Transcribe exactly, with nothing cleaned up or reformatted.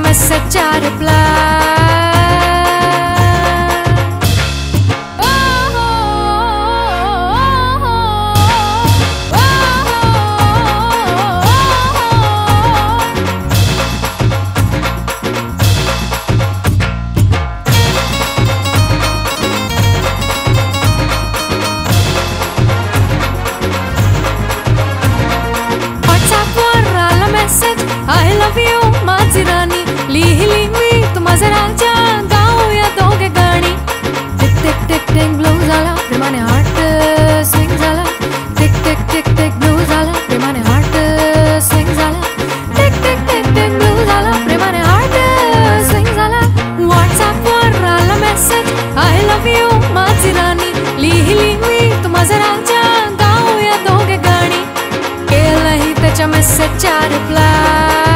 मेसेजचा reply I love you माझी राणी लिहिली मी तू माझा राजा गाऊया दोघे गाणी tick tick tick tick blue झाला प्रेमाने हार्ट सिंग झाला tick tick tick tick blue झाला प्रेमाने हार्ट सिंग झाला tick tick tick tick blue झाला प्रेमाने हार्ट सिंग झाला व्हॉट्सअप वर आला मेसेज I love you माझी राणी लिहिली मी तू माझा राजा गाऊया दोघे गाणी केलंही त्याच्या मेसेजचा रिप्लाय